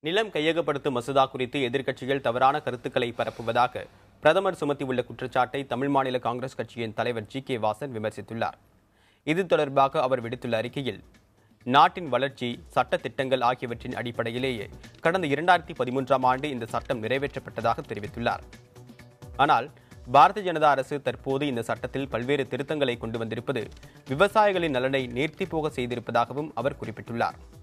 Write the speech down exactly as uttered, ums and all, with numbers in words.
நிலம் கையகப்படுத்தும் மசோதா குறித்து எதிர்க்கட்சிகள் தவறான கருத்துக்களை பரப்புவதாக பிரதமர் சுமத்தியுள்ள குற்றச்சாட்டை தமிழ் மாநில காங்கிரஸ் கட்சியின் தலைவர் ஜி கே வாசன் விமர்சித்துள்ளார். இது தொடர்பாக அவர் விடுத்துள்ள அறிக்கையில், நாட்டின் வளர்ச்சி, சட்ட திட்டங்கள் ஆகியவற்றின் அடிப்படையிலேயே கடந்த இரண்டாயிரத்தி பதிமூன்றாம் ஆண்டு இந்த சட்டம் நிறைவேற்றப்பட்டதாக தெரிவித்துள்ளார். ஆனால் பாரதிய ஜனதா அரசு தற்போது இந்த சட்டத்தில் பல்வேறு திருத்தங்களை கொண்டு வந்திருப்பது விவசாயிகளின் நலனை நேர்த்தி போக செய்திருப்பதாகவும் அவர் குறிப்பிட்டுள்ளார்.